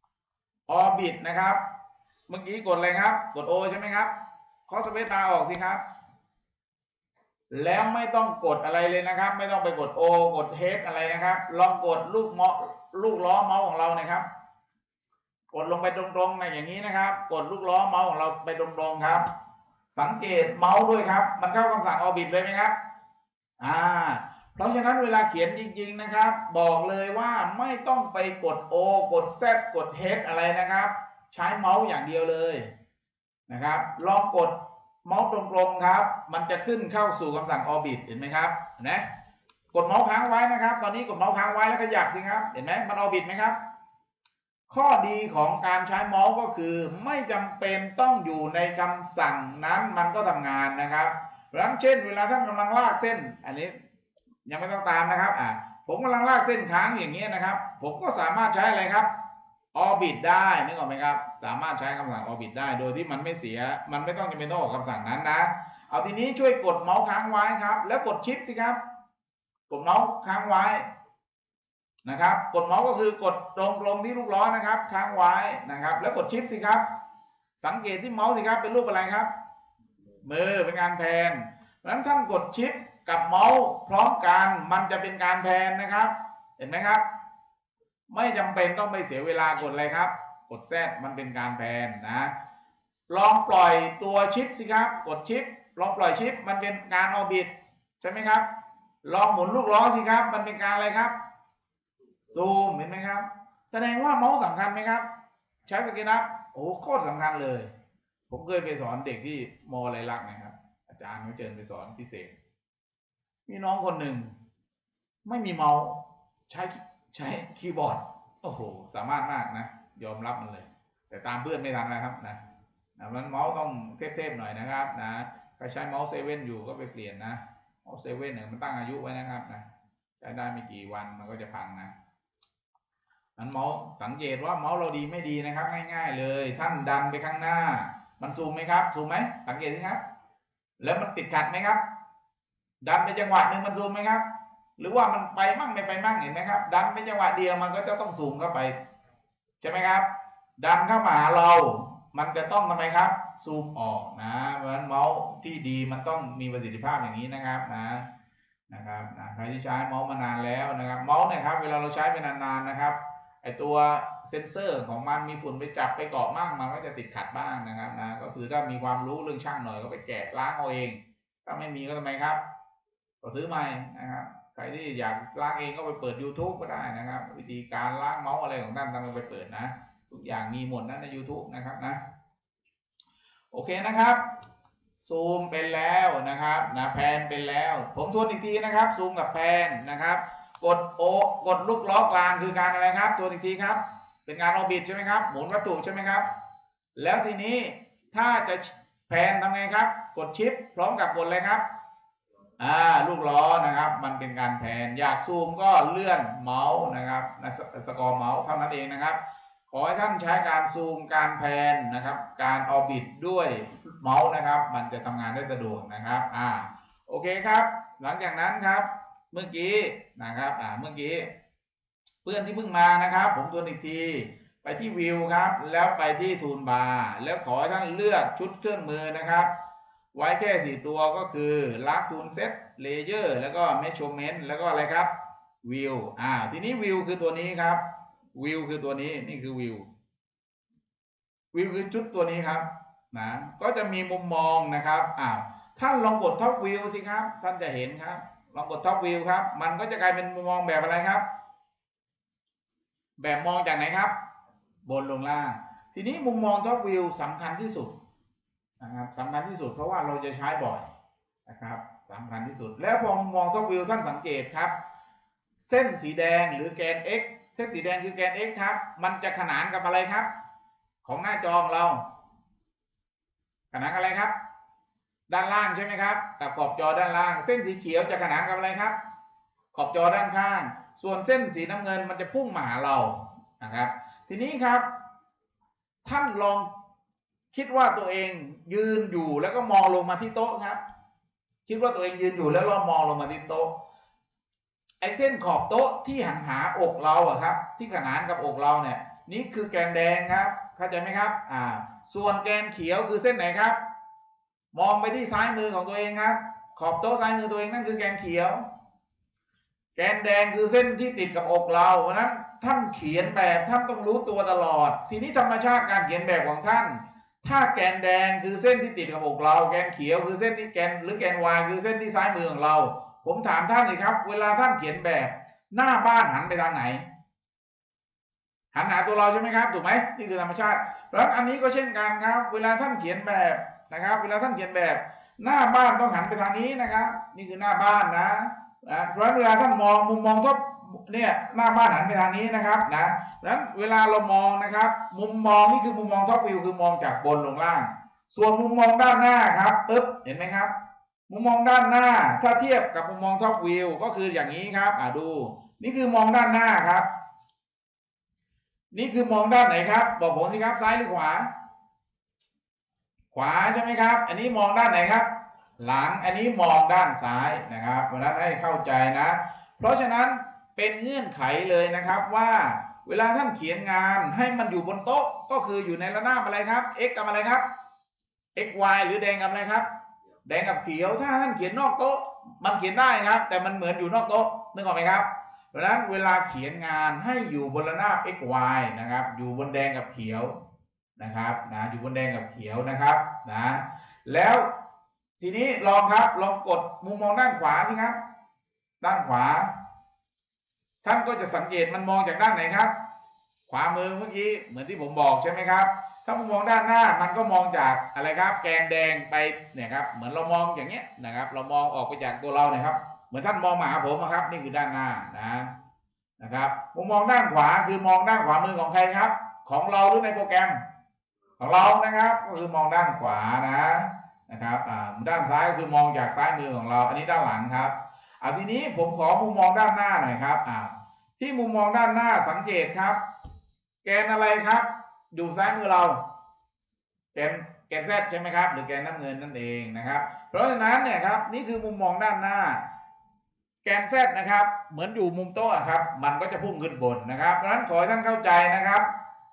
orbit นะครับเมื่อกี้กดอะไรครับกด O ใช่ไหมครับเคาะสเปซบาร์ออกสิครับแล้วไม่ต้องกดอะไรเลยนะครับไม่ต้องไปกด O กด H อะไรนะครับลองกดลูกเมาส์ลูกล้อเมาส์ของเรานะครับกดลงไปตรงๆในอย่างนี้นะครับกดลูกล้อเมาส์ของเราไปตรงๆครับสังเกตเมาส์ด้วยครับมันเข้าคำสั่ง orbit เลยไหมครับอ่าเพราะฉะนั้นเวลาเขียนจริงๆนะครับบอกเลยว่าไม่ต้องไปกด O กด Z กด H อะไรนะครับใช้เมาส์อย่างเดียวเลยนะครับลองกดเมาส์ตรงๆครับมันจะขึ้นเข้าสู่คำสั่ง orbit เห็นไหมครับเห็นไหมกดเมาส์ค้างไว้นะครับตอนนี้กดเมาส์ค้างไว้แล้วขยับสิครับเห็นไหมมัน orbit ไหมครับข้อดีของการใช้เมาส์ก็คือไม่จำเป็นต้องอยู่ในคำสั่งนั้นมันก็ทำงานนะครับเพราะฉะนั้นเช่นเวลาท่านกำลังลากเส้นอันนี้ยังไม่ต้องตามนะครับอ่าผมกำลังลากเส้นค้างอย่างนี้นะครับผมก็สามารถใช้อะไรครับ orbit ได้นึกออกไหมครับสามารถใช้คำสั่ง orbit ได้โดยที่มันไม่เสียมันไม่ต้องจำเป็นต้องออกคำสั่งนั้นนะเอาทีนี้ช่วยกดเมาส์ค้างไว้ครับแล้วกดชิปสิครับกดเมาส์ค้างไว้นะครับกดเมาส์ก็คือกดตรงลงที่ลูกล้อนะครับค้างไว้นะครับแล้วกดชิปสิครับสังเกตที่เมาส์สิครับเป็นรูปอะไรครับมือเป็นการแพนเพราะฉะนั้นท่านกดชิปกับเมาส์พร้อมกันมันจะเป็นการแพนนะครับเห็นไหมครับไม่จำเป็นต้องไปเสียเวลากดอะไรครับกด Z มันเป็นการแพนนะลองปล่อยตัวชิปสิครับกดชิปลองปล่อยชิปมันเป็นการ orbit ใช่ไหมครับลองหมุนลูกล้อสิครับมันเป็นการอะไรครับซูมเห็นไหมครับแสดงว่าเมาส์สำคัญไหมครับใช้สเกลอัพโอ้โคตรสำคัญเลยผมเคยไปสอนเด็กที่มอไรลักษณ์นะครับอาจารย์เขาเชิญไปสอนพิเศษมีน้องคนหนึ่งไม่มีเมาส์ใช้ใช้คีย์บอร์ดโอ้โหสามารถมากนะยอมรับมันเลยแต่ตามเพื่อนไม่ทันนะครับนะนะมันเมาส์ต้องเทพๆหน่อยนะครับนะใครใช้เมาส์เซเว่นอยู่ก็ไปเปลี่ยนนะเมาส์เซเว่นเนี่ยมันตั้งอายุไว้นะครับนะใช้ได้ไม่กี่วันมันก็จะพังนะนั้นเมาส์สังเกตว่าเมาส์เราดีไม่ดีนะครับง่ายๆเลยท่านดันไปข้างหน้ามันซูมไหมครับซูมไหมสังเกตสิครับแล้วมันติดขัดไหมครับดันไปจังหวะหนึ่งมันซูมไหมครับหรือว่ามันไปมั่งไม่ไปมั่งเห็นไหมครับดันไปจังหวะเดียวมันก็จะต้องซูมเข้าไปใช่ไหมครับดันเข้ามาหาเรามันจะต้องทำไมครับซูมออกนะเพราะฉะนั้นเมาส์ที่ดีมันต้องมีประสิทธิภาพอย่างนี้นะครับนะนะครับนะใครที่ใช้เมาส์มานานแล้วนะครับเมาส์เนี่ยครับเวลาเราใช้ไปนานๆนะครับไอตัวเซ็นเซอร์ของมันมีฝุ่นไปจับไปเกาะมั่งมันก็จะติดขัดบ้างนะครับนะก็คือถ้ามีความรู้เรื่องช่างหน่อยก็ไปแกะล้างเอาเองถ้าไม่มีก็ทำไมครับก็ซื้อใหม่นะครับใครที่อยากล้างเองก็ไปเปิด YouTube ก็ได้นะครับวิธีการล้างเมาส์อะไรของท่านท่านไปเปิดนะทุกอย่างมีหมดนะใน YouTube นะครับนะโอเคนะครับซูมเป็นแล้วนะครับนะแพนเป็นแล้วผมทวนอีกทีนะครับซูมกับแพนนะครับกดโอกดลูกล้อกลางคือการอะไรครับทวนอีกทีครับเป็นการออร์บิทใช่ไหมครับหมุนวัตถุใช่ไหมครับแล้วทีนี้ถ้าจะแพนทำไงครับกดชิปพร้อมกับกดอะไรครับอ่าลูกล้อนะครับมันเป็นการแพนอยากซูมก็เลื่อนเมาส์นะครับสกอร์เมาส์เท่านั้นเองนะครับขอให้ท่านใช้การซูมการแพนนะครับการออร์บิทด้วยเมาส์นะครับมันจะทำงานได้สะดวกนะครับอ่าโอเคครับหลังจากนั้นครับเมื่อกี้นะครับอ่าเมื่อกี้เพื่อนที่เพิ่งมานะครับผมทวนอีกทีไปที่วิวครับแล้วไปที่ทูลบาร์แล้วขอให้ท่านเลือกชุดเครื่องมือนะครับไว้แค่สี่ตัวก็คือลักทูลเซตเลเยอร์แล้วก็เมชเมนต์แล้วก็อะไรครับวิวอ่าทีนี้วิวคือตัวนี้ครับวิวคือตัวนี้นี่คือวิววิวคือชุดตัวนี้ครับนะก็จะมีมุมมองนะครับอ้าวท่านลองกดท็อปวิวสิครับท่านจะเห็นครับลองกดท็อปวิวครับมันก็จะกลายเป็นมุมมองแบบอะไรครับแบบมองจากไหนครับบนลงล่างทีนี้มุมมองท็อปวิวสำคัญที่สุดนะครับสำคัญที่สุดเพราะว่าเราจะใช้บ่อยนะครับสำคัญที่สุดแล้วพอมุมมองท็อปวิวท่านสังเกตครับเส้นสีแดงหรือแกน x เส้นสีแดงคือแกน x ครับมันจะขนานกับอะไรครับของหน้าจอของเราขนานกับอะไรครับด้านล่างใช่ไหมครับกับขอบจอด้านล่างเส้นสีเขียวจะขนานกับอะไรครับขอบจอด้านข้างส่วนเส้นสีน้ำเงินมันจะพุ่งมาหาเรานะครับทีนี้ครับท่านลองคิดว่าตัวเองยืนอยู่แล้วก็มองลงมาที่โต๊ะครับคิดว่าตัวเองยืนอยู่แล้วเรามองลงมาที่โต๊ะไอ้เส้นขอบโต๊ะที่หันหาอกเราอะครับที่ขนานกับอกเราเนี่ยนี่คือแกนแดงครับเข้าใจไหมครับอ่าส่วนแกนเขียวคือเส้นไหนครับมองไปที่ซ้ายมือของตัวเองครับขอบโต๊ะซ้ายมือตัวเองนั่นคือแกนเขียวแกนแดงคือเส้นที่ติดกับอกเราเพราะนั้นท่านเขียนแบบท่านต้องรู้ตัวตลอดทีนี้ธรรมชาติการเขียนแบบของท่านถ้าแกนแดงคือเส้นที่ติดกับอกเราแกนเขียวคือเส้นที่แกนหรือแกน Y คือเส้นที่ซ้ายมือของเราผมถามท่านเลยครับเวลาท่านเขียนแบบหน้าบ้านหันไปทางไหนหันหาตัวเราใช่ไหมครับถูกไหมนี่คือธรรมชาติแล้วอันนี้ก็เช่นกันครับเวลาท่านเขียนแบบนะครับเวลาท่านเขียนแบบหน้าบ้านต้องหันไปทางนี้นะครับนี่คือหน้าบ้านนะนะเพราะเวลาท่านมองมุมมองท็อปเนี่ยหน้าบ้านหันไปทางนี้นะครับนะนั้นเวลาเรามองนะครับมุมมองนี่คือมุมมองท็อปวิวคือมองจากบนลงล่างส่วนมุมมองด้านหน้าครับปึ๊บเห็นไหมครับมุมมองด้านหน้าถ้าเทียบกับมุมมองท็อปวิวก็คืออย่างนี้ครับอ่าดูนี่คือมองด้านหน้าครับนี่คือมองด้านไหนครับบอกผมสิครับซ้ายหรือขวาขวาใช่ไหมครับอันนี้มองด้านไหนครับหลังอันนี้มองด้านซ้ายนะครับเพราะฉะนั้นให้เข้าใจนะเพราะฉะนั้นเป็นเงื่อนไขเลยนะครับว่าเวลาท่านเขียนงานให้มันอยู่บนโต๊ะก็คืออยู่ในระนาบอะไรครับ x กับอะไรครับ x y หรือแดงกับอะไรครับแดงกับเขียวถ้าท่านเขียนนอกโต๊ะมันเขียนได้ครับแต่มันเหมือนอยู่นอกโต๊ะนึกออกไหมครับเพราะฉะนั้นเวลาเขียนงานให้อยู่บนระนาบ x y นะครับอยู่บนแดงกับเขียวนะครับนะอยู่บนแดงกับเขียวนะครับนะแล้วทีนี้ลองครับลองกดมุมมองด้านขวาสิครับด้านขวาท่านก็จะสังเกตมันมองจากด้านไหนครับขวามือเมื่อกี้เหมือนที่ผมบอกใช่ไหมครับถ้ามุมมองด้านหน้ามันก็มองจากอะไรครับแกนแดงไปเนี่ยครับเหมือนเรามองอย่างเงี้ยนะครับเรามองออกไปจากตัวเราเนี่ยครับเหมือนท่านมองมาหาผมนะครับนี่คือด้านหน้านะนะครับมุมมองด้านขวาคือมองด้านขวามือของใครครับของเราหรือในโปรแกรมของเรานะครับก็คือมองด้านขวานะนะครับอ่าด้านซ้ายก็คือมองจากซ้ายมือของเราอันนี้ด้านหลังครับอ่าทีนี้ผมขอมุมมองด้านหน้าหน่อยครับอ่าที่มุมมองด้านหน้าสังเกตครับแกนอะไรครับอยู่ซ้ายมือเราแกนแกน Z ใช่ไหมครับหรือแกนน้ำเงินนั่นเองนะครับเพราะฉะนั้นเนี่ยครับนี่คือมุมมองด้านหน้าแกน Z นะครับเหมือนอยู่มุมโต๊ะครับมันก็จะพุ่งขึ้นบนนะครับเพราะฉะนั้นขอให้ท่านเข้าใจนะครับ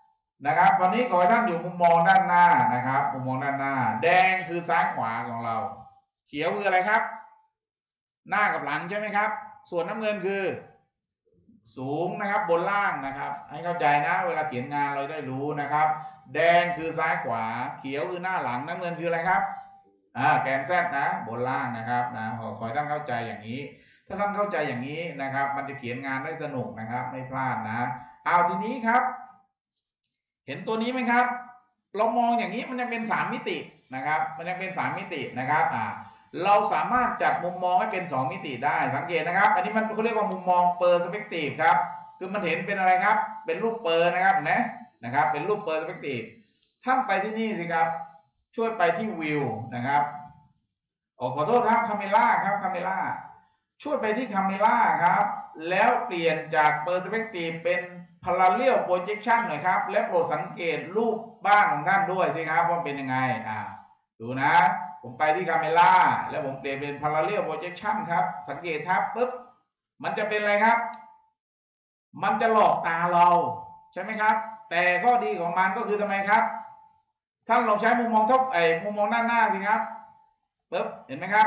นะครับวันนี้ขอให้ท่านอยู่มุมมองด้านหน้านะครับมุมมองด้านหน้าแดงคือซ้ายขวาของเราเขียวคืออะไรครับหน้ากับหลังใช่ไหมครับส่วนน้ำเงินคือสูงนะครับบนล่างนะครับให้เข้าใจนะเวลาเขียนงานเราได้รู้นะครับแดงคือซ้ายขวาเขียวคือหน้าหลังน้ำเงินคืออะไรครับอ่าแกนแซดนะบนล่างนะครับนะขอขอให้ท่านเข้าใจอย่างนี้ถ้าท่านเข้าใจอย่างนี้นะครับมันจะเขียนงานได้สนุกนะครับไม่พลาดนะเอาทีนี้ครับเห็นตัวนี้ไหมครับเรามองอย่างนี้มันยังเป็นสามมิตินะครับมันยังเป็นสามมิตินะครับอ่าเราสามารถจัดมุมมองให้เป็นสองมิติได้สังเกตนะครับอันนี้มันเขาเรียกว่ามุมมองเปอร์สเปกทีฟครับคือมันเห็นเป็นอะไรครับเป็นรูปเปอร์นะครับนะนะครับเป็นรูปเปอร์สเปกทีฟท่านไปที่นี่สิครับช่วยไปที่วิวนะครับโอ้ขอโทษครับคาเมล่าครับคาเมล่าช่วยไปที่คาเมล่าครับแล้วเปลี่ยนจากเปอร์สเปกทีฟเป็นparallel projection หน่อยครับและโปรดสังเกตรูปบ้านของท่านด้วยสิครับว่าเป็นยังไงอ่าดูนะผมไปที่ Camera แล้วผมเปลี่ยนเป็น parallel projection ครับสังเกตครับปุ๊บมันจะเป็นอะไรครับมันจะหลอกตาเราใช่ไหมครับแต่ข้อดีของมันก็คือทำไมครับท่านลองใช้มุมมองท็อปไอมุมมองด้านหน้าสิครับปุ๊บเห็นไหมครับ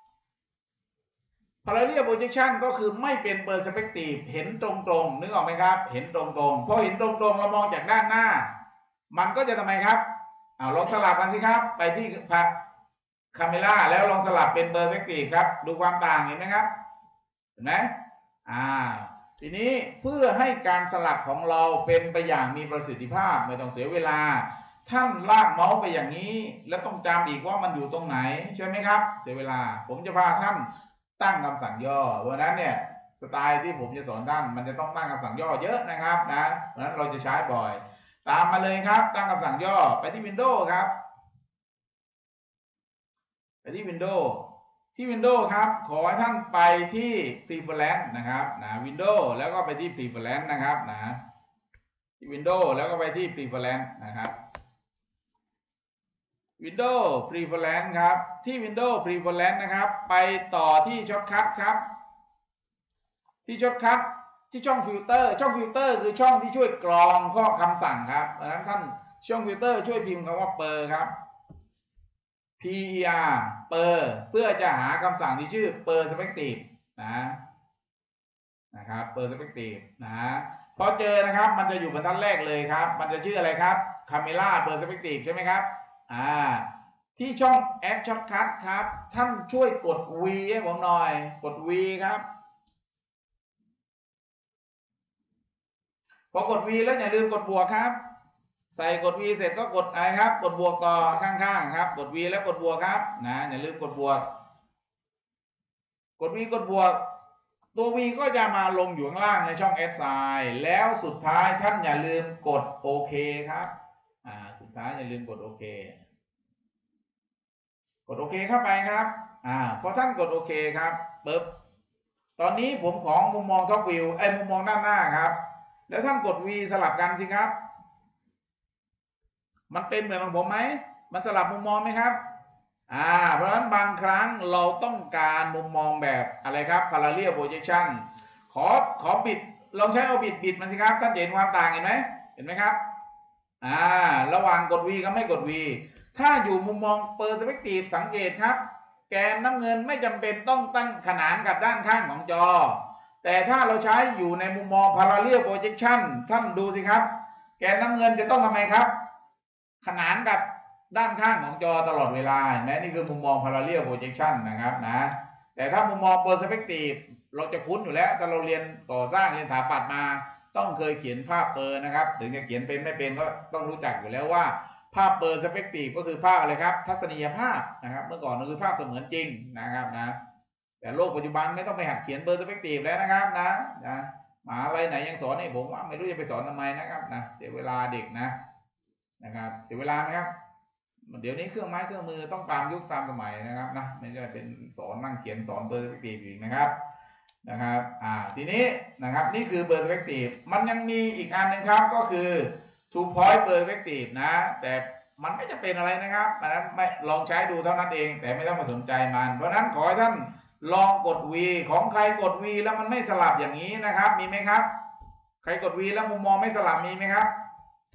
parallel projection ก็คือไม่เป็น perspective เห็นตรงๆนึกออกไหมครับเห็นตรงๆพอเห็นตรงๆเรามองจากด้านหน้ามันก็จะทำไมครับเอาลองสลับกันสิครับไปที่พักคาเมล่าแล้วลองสลับเป็น perspective ครับดูความต่างเห็นไหมครับเห็นไหมอ่าทีนี้เพื่อให้การสลับของเราเป็นไปอย่างมีประสิทธิภาพไม่ต้องเสียเวลาท่านลากเมาส์ไปอย่างนี้แล้วต้องจำอีกว่ามันอยู่ตรงไหนใช่ไหมครับเสียเวลาผมจะพาท่านตั้งคำสั่งย่อเพราะนั้นเนี่ยสไตล์ที่ผมจะสอนท่านมันจะต้องตั้งคำสั่งย่อเยอะนะครับนะเพราะนั้นเราจะใช้บ่อยตามมาเลยครับตั้งคำสั่งย่อไปที่ Windows ครับไปที่ Windows ที่ Windows ครับขอให้ท่านไปที่ Preference นะครับนะ Windows แล้วก็ไปที่ Preference นะครับนะที่ Windows แล้วก็ไปที่ Preference นะครับ Windows Preference ครับที่ Windows Preference นะครับไปต่อที่ช็อตคัทครับที่ช็อตคัทที่ช่องฟิลเตอร์ช่องฟิลเตอร์คือช่องที่ช่วยกรองข้อคำสั่งครับดังนั้นท่านช่องฟิลเตอร์ช่วยพิมพ์คำว่าเปอร์ครับ P E R เปอร์เพื่อจะหาคำสั่งที่ชื่อ perspective นะนะครับ perspective นะพอเจอนะครับมันจะอยู่บรรทัดแรกเลยครับมันจะชื่ออะไรครับ camera perspective ใช่ไหมครับอ่าที่ช่อง add shortcut ครับท่านช่วยกด V ให้ผมหน่อยกด V ครับพอกด V แล้วอย่าลืมกดบวกครับใส่กด V เสร็จก็กดอะไรครับกดบวกต่อข้างๆครับกด V แล้วกดบวกครับนะอย่าลืมกดบวกกด V กดบวกตัว V ก็จะมาลงอยู่ข้างล่างในช่อง Add Sign แล้วสุดท้ายท่านอย่าลืมกดโอเคครับอ่าสุดท้ายอย่าลืมกดโอเคกดโอเคเข้าไปครับอ่าพอท่านกดโอเคครับปึ๊บตอนนี้ผมของมุมมองท็อปวิวไอ้มุมมองด้านหน้าครับแล้วท่านกด V สลับกันสิครับมันเป็นเหมือนของผมไหมมันสลับมุมมองไหมครับอ่าเพราะฉะนั้นบางครั้งเราต้องการมุมมองแบบอะไรครับ parallel projection ขอขอบิดลองใช้เอาบิดบิดมันสิครับท่านเห็นความต่างเห็นไหมเห็นไหมครับอ่าระหว่างกด V กับไม่กด V ถ้าอยู่มุมมอง perspective สังเกตครับแกนน้ำเงินไม่จำเป็นต้องตั้งขนานกับด้านข้างของจอแต่ถ้าเราใช้อยู่ในมุมมอง parallel projection ท่านดูสิครับแกนน้ำเงินจะต้องทำไมครับขนานกับด้านข้างของจอตลอดเวลาเห็นไหมนี่คือมุมมอง parallel projection นะครับนะแต่ถ้ามุมมอง perspective เราจะคุ้นอยู่แล้วแต่เราเรียนก่อสร้างเรียนสถาปัตย์มาต้องเคยเขียนภาพเปอร์นะครับถึงจะเขียนเป็นไม่เป็นก็ต้องรู้จักอยู่แล้วว่าภาพเปอร์สเปกทีฟก็คือภาพอะไรครับทัศนียภาพนะครับเมื่อก่อนก็คือภาพเสมือนจริงนะครับนะแต่โลกปัจจุบันไม่ต้องไปหัดเขียนเปอร์สเปกทีฟแล้วนะครับนะนะมหาลัยไหนยังสอนนี่ผมว่าไม่รู้จะไปสอนทำไมนะครับนะเสียเวลาเด็กนะนะครับเสียเวลาไหมครับเดี๋ยวนี้เครื่องไม้เครื่องมือต้องตามยุคตามสมัยนะครับนะไม่ใช่เป็นสอนนั่งเขียนสอนเปอร์สเปกทีฟอีกนะครับนะครับอ่าทีนี้นะครับนี่คือเปอร์สเปกทีฟมันยังมีอีกอันหนึ่งครับก็คือ two point perspective นะแต่มันไม่จะเป็นอะไรนะครับเพราะนั้นไม่ลองใช้ดูเท่านั้นเองแต่ไม่ต้องมาสนใจมันเพราะนั้นขอให้ท่านลองกด V ของใครกด V แล้วมันไม่สลับอย่างนี้นะครับมีไหมครับใครกด V แล้วมุมมองไม่สลับมีไหมครับ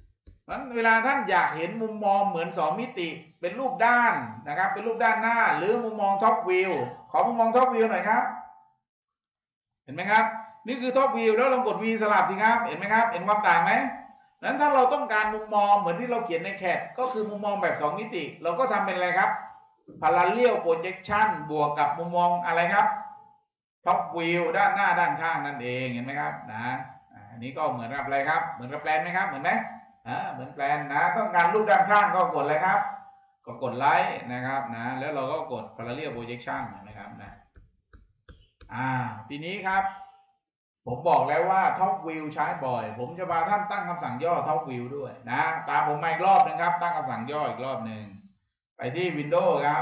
นั้นเวลาท่านอยากเห็นมุมมองเหมือนสองมิติเป็นรูปด้านนะครับเป็นรูปด้านหน้าหรือมุมมองท็อปวิวขอมุมมองท็อปวิวหน่อยครับเห็นไหมครับนี่คือท็อปวิวแล้วลองกด V สลับสิครับเห็นไหมครับเห็นความต่างไหมนั้นถ้าเราต้องการมุมมองเหมือนที่เราเขียนในแคปก็คือมุมมองแบบสองมิติเราก็ทำเป็นอะไรครับ parallel projection บวกกับมุมมองอะไรครับท็อปวิวด้านหน้าด้านข้างนั่นเองเห็นไหมครับนะอันนี้ก็เหมือนกับอะไรครับเหมือนกับแปลนไหมครับเหมือนไหมอ่าเหมือนแปลนนะต้องการรูปด้านข้างก็กดอะไรครับก็กดไลค์นะครับนะแล้วเราก็กด parallel projection นะครับนะอ่าทีนี้ครับผมบอกแล้วว่า top view ใช้บ่อยผมจะพาท่านตั้งคำสั่งย่อ top view ด้วยนะตามผมมาอีกรอบนึงครับตั้งคำสั่งย่ออีกรอบหนึ่งไปที่ Windows ครับ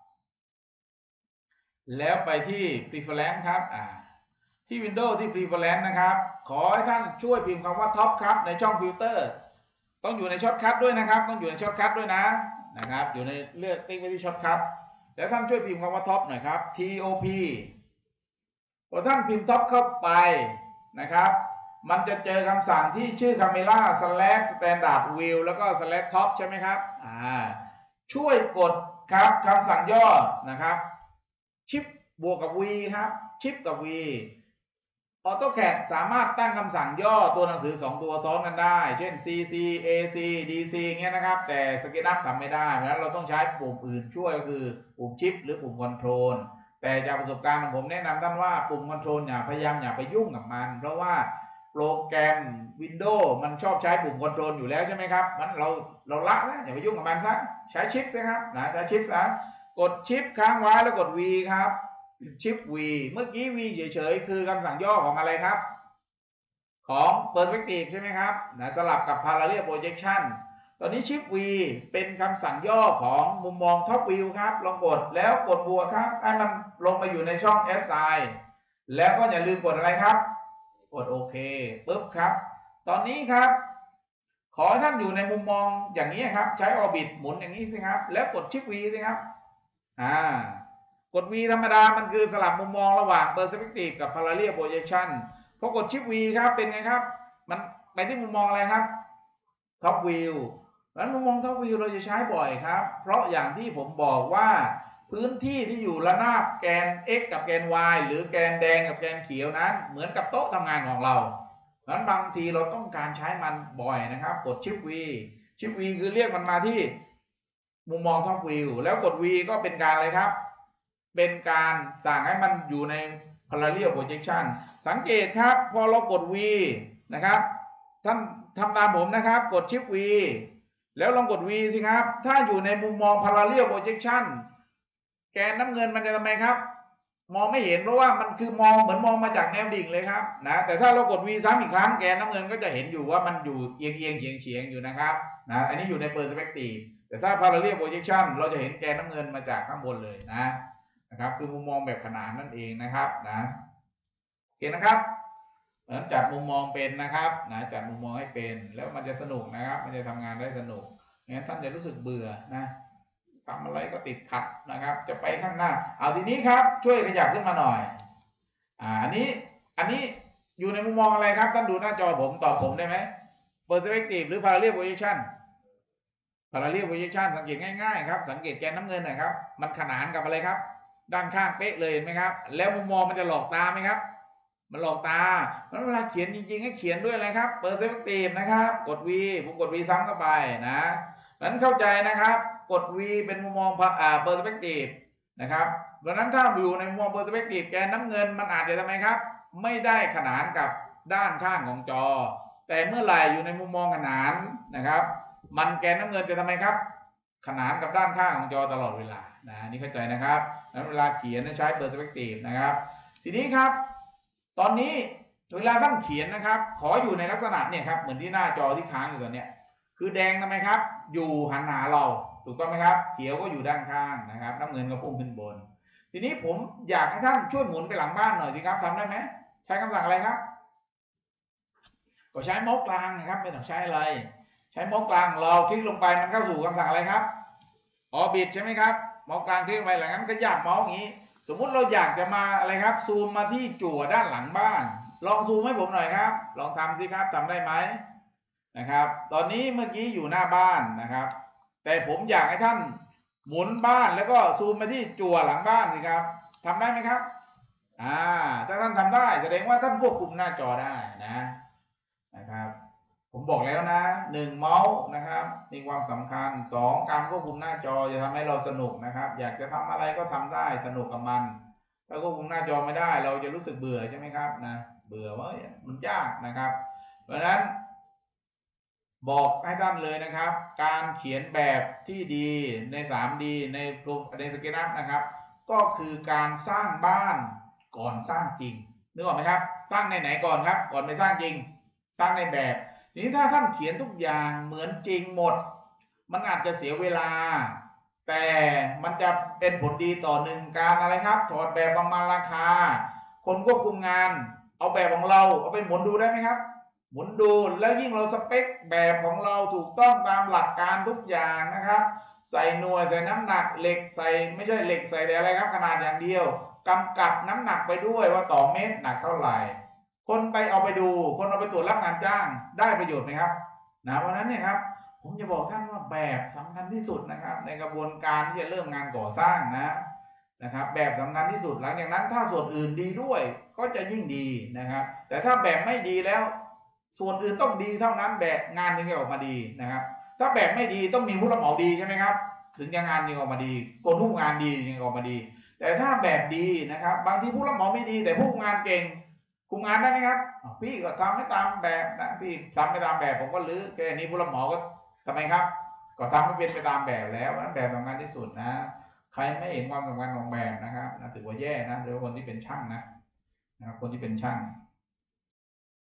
แล้วไปที่ Preference ครับอ่าที่ Windows ที่ Preference นะครับขอให้ท่านช่วยพิมพ์คำว่า top ครับในช่องฟิลเตอร์ต้องอยู่ในช็อตคัทด้วยนะครับต้องอยู่ในช็อตคัทด้วยนะนะครับอยู่ในเลือกติ๊กไปที่ช็อตคัทแล้วท่านช่วยพิมพ์คำว่า top หน่อยครับ T O P พอท่านพิมพ์ top เข้าไปนะครับมันจะเจอคำสั่งที่ชื่อ camera slash standard view แล้วก็ slash top ใช่ไหมครับอ่าช่วยกดครับคำสั่งย่อนะครับชิปบวกกับ V ครับชิปกับ V AutoCAD สามารถตั้งคำสั่งย่อตัวหนังสือสองตัวซ้อนกันได้เช่น ซี ซี เอ ซี ดี ซี เงี้ยนะครับแต่ SketchUp ทำไม่ได้เพราะฉะนั้นเราต้องใช้ปุ่มอื่นช่วยก็คือปุ่มชิปหรือปุ่มคอนโทรลแต่จากประสบการณ์ของผมแนะนำท่านว่าปุ่มคอนโทรลอย่าพยายามอย่าไปยุ่งกับมันเพราะว่าโปรแกรม Windows มันชอบใช้ปุ่มคอนโทรลอยู่แล้วใช่ไหมครับมันเราเราละนะอย่าไปยุ่งกับมันซะใช้ชิปซะครับนะใช้ชิปซะกดชิปค้างไว้แล้วกด V ครับชิป V เมื่อกี้ V เฉยๆคือคำสั่งย่อของอะไรครับของ Perspective ใช่ไหมครับนะสลับกับ Parallel Projection ตอนนี้ชิป V เป็นคำสั่งย่อของมุมมอง Top View ครับลองกดแล้วกดบวกครับให้มันลงมาอยู่ในช่อง Assign แล้วก็อย่าลืมกดอะไรครับกดโอเคปุ๊บครับตอนนี้ครับขอให้ท่านอยู่ในมุมมองอย่างนี้ครับใช้ Orbit หมุนอย่างนี้สิครับแล้วกดชิป V สิครับอ่ากด V ธรรมดามันคือสลับมุมมองระหว่าง Perspective กับ Parallel Projection พอกดชิป V ครับเป็นไงครับมันไปที่มุมมองอะไรครับ Top View แล้วมุมมอง Top View เราจะใช้บ่อยครับเพราะอย่างที่ผมบอกว่าพื้นที่ที่อยู่ระนาบแกน x กับแกน y หรือแกนแดงกับแกนเขียวนั้นเหมือนกับโต๊ะทำงานของเราดังนั้นบางทีเราต้องการใช้มันบ่อยนะครับกดชิป V ชิป V คือเรียกมันมาที่มุมมอง Top View แล้วกด V ก็เป็นการอะไรครับเป็นการสั่งให้มันอยู่ใน Parallel Projection สังเกตครับพอเรากด V นะครับท่านทำตามผมนะครับกดชิป V แล้วลองกด V สิครับถ้าอยู่ในมุมมอง Parallel Projection แกนน้ำเงินมันจะทำไมครับมองไม่เห็นเพราะว่ามันคือมองเหมือนมองมาจากแนวดิ่งเลยครับนะแต่ถ้าเรากด V ซ้ำอีกครั้งแกนน้ำเงินก็จะเห็นอยู่ว่ามันอยู่เอียงเอียงเฉียงเฉียงอยู่นะครับนะอันนี้อยู่ใน Perspective แต่ถ้า Parallel Projection เราจะเห็นแกนน้ำเงินมาจากข้างบนเลยนะนะครับคือมุมมองแบบขนานนั่นเองนะครับนะโอเคนะครับนั้นจัดมุมมองเป็นนะครับนะจัดมุมมองให้เป็นแล้วมันจะสนุกนะครับมันจะทำงานได้สนุกงั้นท่านจะรู้สึกเบื่อนะทำอะไรก็ติดขัดนะครับจะไปข้างหน้าเอาทีนี้ครับช่วยขยับขึ้นมาหน่อยอ่าอันนี้อันนี้อยู่ในมุมมองอะไรครับท่านดูหน้าจอผมตอบผมได้ไหม Perspective หรือ Parallel Projection Parallel Projection สังเกตง่ายๆครับสังเกตแกนน้ำเงินหน่อยครับมันขนานกับอะไรครับด้านข้างเป๊ะเลยเห็นไหมครับแล้วมุมมองมันจะหลอกตาไหมครับมันหลอกตาเพราะเวลาเขียนจริงๆให้เขียนด้วยอะไรครับ Perspective นะครับกด V ผมกด V ซ้ำเข้าไปนะนั้นเข้าใจนะครับกด V เป็นมุมมองอ่า Perspective นะครับดังนั้นถ้าอยู่ในมุมมอง Perspective แกนน้ำเงินมันอาจจะทำไมครับไม่ได้ขนานกับด้านข้างของจอแต่เมื่อไหร่อยู่ในมุมมองขนานนะครับมันแกนน้ำเงินจะทำไมครับขนานกับด้านข้างของจอตลอดเวลานะนี่เข้าใจนะครับนั้นเวลาเขียนใช้ Perspective นะครับทีนี้ครับตอนนี้เวลาท่านเขียนนะครับขออยู่ในลักษณะเนี่ยครับเหมือนที่หน้าจอที่ค้างอยู่ตอนนี้คือแดงทำไมครับอยู่หันหาเราถูกต้องไหมครับเขียวก็อยู่ด้านข้างนะครับน้ำเงินก็พุ่งขึ้นบนทีนี้ผมอยากให้ท่านช่วยหมุนไปหลังบ้านหน่อยสิครับทำได้ไหมใช้คำสั่งอะไรครับก็ใช้เมาส์กลางนะครับไม่ต้องใช้อะไรใช้เมาส์กลางเราคลิกลงไปมันเข้าสู่คำสั่งอะไรครับออร์บิทใช่ไหมครับเมาส์กลางคลิกลงไปหลังนั้นก็ยากเมาส์อย่างนี้สมมุติเราอยากจะมาอะไรครับซูมมาที่จั่วด้านหลังบ้านลองซูมให้ผมหน่อยครับลองทำสิครับทำได้ไหมนะครับ ตอนนี้เมื่อกี้อยู่หน้าบ้านนะครับ แต่ผมอยากให้ท่านหมุนบ้านแล้วก็ซูมไปที่จั่วหลังบ้านสิครับทำได้ไหมครับอ่าถ้าท่านทำได้แสดงว่าท่านควบคุมหน้าจอได้นะนะครับผมบอกแล้วนะหนึ่งเมาส์นะครับมีความสำคัญสองการควบคุมหน้าจอจะทำให้เราสนุกนะครับอยากจะทำอะไรก็ทำได้สนุกกับมันถ้าควบคุมหน้าจอไม่ได้เราจะรู้สึกเบื่อใช่ไหมครับนะเบื่อว่ามันยากนะครับเพราะฉะนั้นบอกให้ท่านเลยนะครับการเขียนแบบที่ดีใน ทรี ดี ในในสเก็ตอัพนะครับก็คือการสร้างบ้านก่อนสร้างจริงนึกออกไหมครับสร้างในไหนก่อนครับก่อนไปสร้างจริงสร้างในแบบทีนี้ถ้าท่านเขียนทุกอย่างเหมือนจริงหมดมันอาจจะเสียเวลาแต่มันจะเป็นผลดีต่อหนึ่งการอะไรครับถอดแบบประมาณราคาคนควบคุมงานเอาแบบของเราเอาไปหมุนดูได้ไหมครับหมุนดูแล้วยิ่งเราสเปคแบบของเราถูกต้องตามหลักการทุกอย่างนะครับใส่หน่วยใส่น้ำหนักเหล็กใส่ไม่ใช่เหล็กใส่แต่อะไรครับขนาดอย่างเดียวกำกับน้ำหนักไปด้วยว่าต่อเมตรหนักเท่าไหร่คนไปเอาไปดูคนเอาไปตรวจรับงานจ้างได้ประโยชน์ไหมครับนะเพราะนั้นเนี่ยครับผมจะบอกท่านว่าแบบสำคัญที่สุดนะครับในกระบวนการที่จะเริ่มงานก่อสร้างนะนะครับแบบสำคัญที่สุดหลังจากนั้นถ้าส่วนอื่นดีด้วยก็จะยิ่งดีนะครับแต่ถ้าแบบไม่ดีแล้วส่วนอื่นต้องดีเท่านั้นแบบงานถึงจะออกมาดีนะครับถ้าแบบไม่ดีต้องมีผู้รับเหมาดีใช่ไหมครับถึงจะงานยังออกมาดีคนผู้งานดียังออกมาดีแต่ถ้าแบบดีนะครับบางทีผู้รับเหมาไม่ดีแต่ผู้งานเก่งคุมงานได้ไหมครับพี่ก็ทำไม่ตามแบบนะพี่ทำไม่ตามแบบผมก็รื้อแค่นี้ผู้รับเหมาก็ทำไมครับก็ทำไม่เป็นไปตามแบบแล้วนั้นแบบสำคัญที่สุดนะใครไม่เห็นความสำคัญของแบบนะครับนะถือว่าแย่นะโดยเฉพาะคนที่เป็นช่างนะนะครับคนที่เป็นช่าง